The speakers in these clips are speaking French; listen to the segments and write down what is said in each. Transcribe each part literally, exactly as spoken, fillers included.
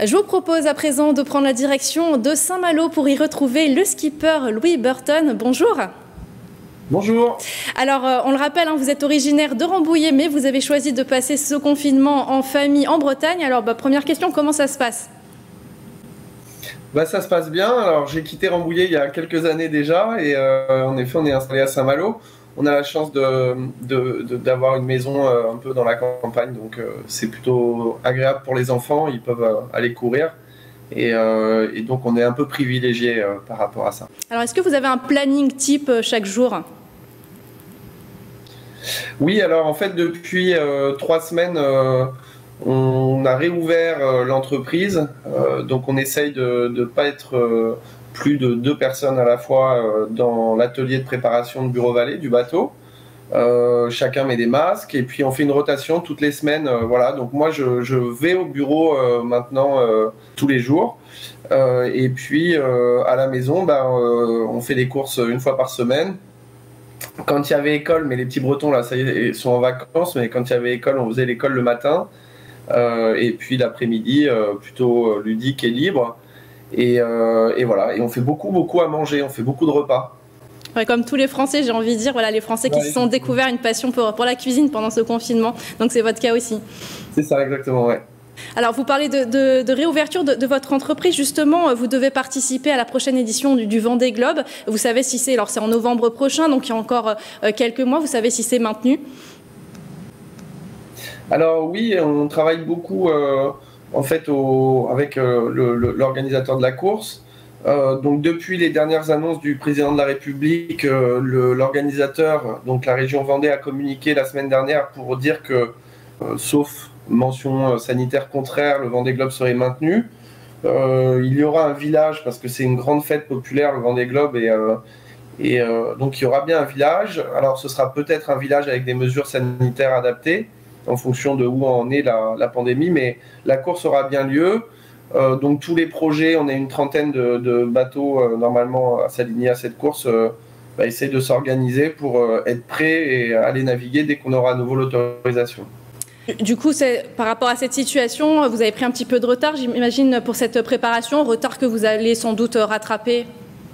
Je vous propose à présent de prendre la direction de Saint-Malo pour y retrouver le skipper Louis Burton. Bonjour. Bonjour. Alors, euh, on le rappelle, hein, vous êtes originaire de Rambouillet, mais vous avez choisi de passer ce confinement en famille en Bretagne. Alors, bah, première question, comment ça se passe ? Bah, ça se passe bien. Alors, j'ai quitté Rambouillet il y a quelques années déjà et euh, en effet, on est installé à Saint-Malo. On a la chance de, de, de, d'avoir une maison euh, un peu dans la campagne, donc euh, c'est plutôt agréable pour les enfants. Ils peuvent euh, aller courir et, euh, et donc on est un peu privilégié euh, par rapport à ça. Alors, est-ce que vous avez un planning type euh, chaque jour ? Oui, alors en fait, depuis euh, trois semaines, euh, on a réouvert euh, l'entreprise. Euh, donc on essaye de ne pas être euh, plus de deux personnes à la fois euh, dans l'atelier de préparation de Bureau Vallée du bateau. Euh, chacun met des masques et puis on fait une rotation toutes les semaines. Euh, voilà, donc moi je, je vais au bureau euh, maintenant euh, tous les jours. Euh, et puis euh, à la maison, ben, euh, on fait des courses une fois par semaine. Quand il y avait école, mais les petits Bretons là, ça y est, ils sont en vacances, mais quand il y avait école, on faisait l'école le matin, euh, et puis l'après-midi, euh, plutôt ludique et libre. Et, euh, et voilà, et on fait beaucoup, beaucoup à manger, on fait beaucoup de repas. Ouais, comme tous les Français, j'ai envie de dire, voilà, les Français qui ouais, se sont découverts une passion pour, pour la cuisine pendant ce confinement, donc c'est votre cas aussi. C'est ça, exactement, ouais. Alors, vous parlez de, de, de réouverture de, de votre entreprise. Justement, vous devez participer à la prochaine édition du, du Vendée Globe. Vous savez si c'est... Alors, c'est en novembre prochain, donc il y a encore euh, quelques mois. Vous savez si c'est maintenu ? Alors, oui, on travaille beaucoup, euh, en fait, au, avec euh, le, le, l'organisateur de la course. Euh, donc, depuis les dernières annonces du président de la République, euh, le, l'organisateur, donc la région Vendée, a communiqué la semaine dernière pour dire que, euh, sauf mention sanitaire contraire, le Vendée Globe serait maintenu. Euh, il y aura un village, parce que c'est une grande fête populaire, le Vendée Globe, et, euh, et euh, donc il y aura bien un village. Alors ce sera peut-être un village avec des mesures sanitaires adaptées, en fonction de où en est la, la pandémie, mais la course aura bien lieu. Euh, donc tous les projets, on a une trentaine de, de bateaux euh, normalement à s'aligner à cette course, euh, bah, essayer de s'organiser pour euh, être prêts et aller naviguer dès qu'on aura à nouveau l'autorisation. Du coup, c'est, par rapport à cette situation, vous avez pris un petit peu de retard, j'imagine, pour cette préparation, retard que vous allez sans doute rattraper.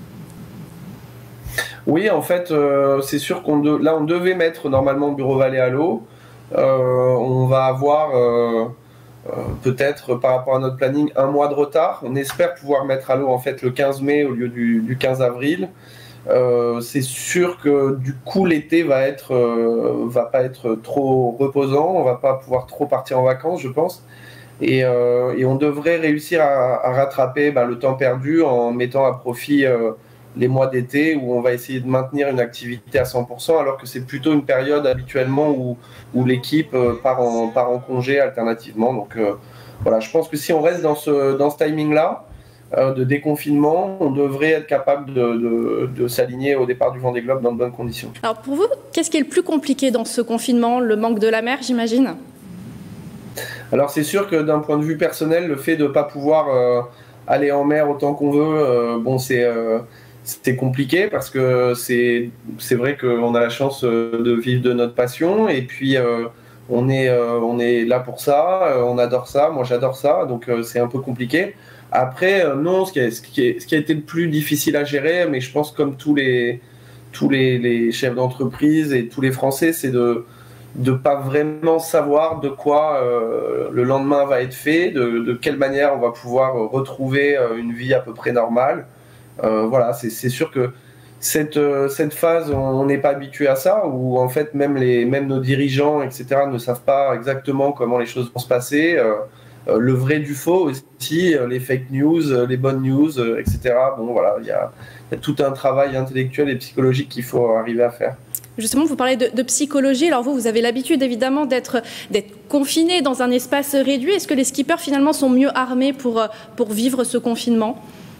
Oui, en fait, euh, c'est sûr qu'on de, là, on devait mettre normalement Bureau Vallée à l'eau. Euh, on va avoir euh, euh, peut-être par rapport à notre planning un mois de retard. On espère pouvoir mettre à l'eau en fait le quinze mai au lieu du, du quinze avril. Euh, c'est sûr que du coup l'été va être euh, va pas être trop reposant, on va pas pouvoir trop partir en vacances, je pense, et, euh, et on devrait réussir à, à rattraper bah, le temps perdu en mettant à profit euh, les mois d'été où on va essayer de maintenir une activité à cent pour cent, alors que c'est plutôt une période habituellement où, où l'équipe euh, part en part en congé alternativement. Donc euh, voilà, je pense que si on reste dans ce dans ce timing là de déconfinement, on devrait être capable de, de, de s'aligner au départ du Vendée Globe dans de bonnes conditions. Alors pour vous, qu'est-ce qui est le plus compliqué dans ce confinement ? Le manque de la mer, j'imagine ? Alors c'est sûr que d'un point de vue personnel, le fait de ne pas pouvoir euh, aller en mer autant qu'on veut, euh, bon, c'est, euh, c'est compliqué parce que c'est, c'est vrai qu'on a la chance de vivre de notre passion et puis euh, on, est, euh, on est là pour ça, euh, on adore ça, moi j'adore ça, donc euh, c'est un peu compliqué. Après, euh, non, ce qui, est, ce, qui est, ce qui a été le plus difficile à gérer, mais je pense comme tous les, tous les, les chefs d'entreprise et tous les Français, c'est de ne pas vraiment savoir de quoi euh, le lendemain va être fait, de, de quelle manière on va pouvoir retrouver euh, une vie à peu près normale. Euh, voilà, c'est, c'est sûr que cette, euh, cette phase, on n'est pas habitué à ça, où en fait même, les, même nos dirigeants, et cetera, ne savent pas exactement comment les choses vont se passer. Euh, Euh, le vrai du faux aussi, euh, les fake news, euh, les bonnes news, euh, et cetera. Bon, voilà, il y a, y a tout un travail intellectuel et psychologique qu'il faut arriver à faire. Justement, vous parlez de, de psychologie. Alors vous, vous avez l'habitude évidemment d'être, d'être confiné dans un espace réduit. Est-ce que les skippers finalement sont mieux armés pour, pour vivre ce confinement ?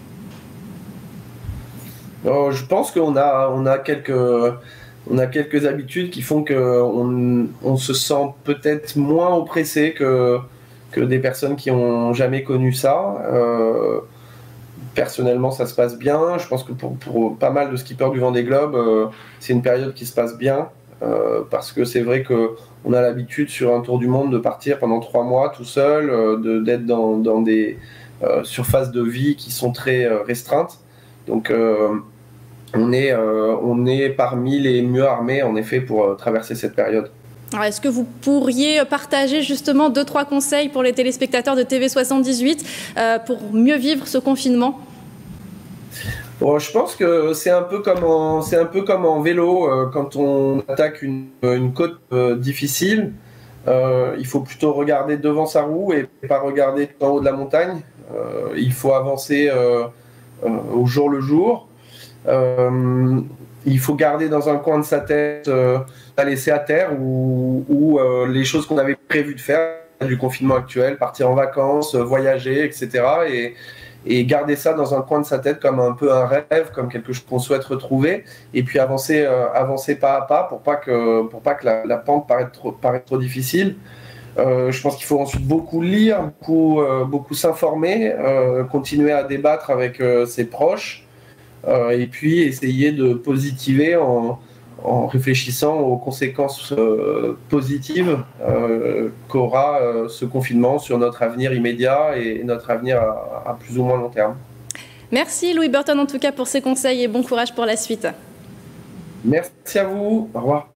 Alors, je pense qu'on a, on a quelques... On a quelques habitudes qui font qu'on on se sent peut-être moins oppressé que, que des personnes qui n'ont jamais connu ça. Euh, personnellement, ça se passe bien. Je pense que pour, pour pas mal de skippers du Vendée Globe, euh, c'est une période qui se passe bien. Euh, parce que c'est vrai qu'on a l'habitude sur un tour du monde de partir pendant trois mois tout seul, euh, de, d'être dans, dans, des, euh, surfaces de vie qui sont très euh, restreintes. Donc euh, on, est, euh, on est parmi les mieux armés en effet pour euh, traverser cette période. Est-ce que vous pourriez partager justement deux, trois conseils pour les téléspectateurs de T V soixante-dix-huit euh, pour mieux vivre ce confinement ? Bon, je pense que c'est un peu comme en, c'est un peu comme en vélo, euh, quand on attaque une, une côte euh, difficile, euh, il faut plutôt regarder devant sa roue et pas regarder tout en haut de la montagne. Euh, il faut avancer euh, euh, au jour le jour. Euh, il faut garder dans un coin de sa tête euh, à laisser à terre ou, ou euh, les choses qu'on avait prévu de faire du confinement actuel, partir en vacances, voyager, et cetera. Et, et garder ça dans un coin de sa tête comme un peu un rêve, comme quelque chose qu'on souhaite retrouver, et puis avancer, euh, avancer pas à pas pour pas que, pour pas que la, la pente paraisse trop, paraisse trop difficile. Euh, je pense qu'il faut ensuite beaucoup lire, beaucoup, euh, beaucoup s'informer, euh, continuer à débattre avec euh, ses proches, euh, et puis essayer de positiver en, en réfléchissant aux conséquences euh, positives euh, qu'aura euh, ce confinement sur notre avenir immédiat et notre avenir à, à plus ou moins long terme. Merci Louis Burton en tout cas pour ces conseils et bon courage pour la suite. Merci à vous, au revoir.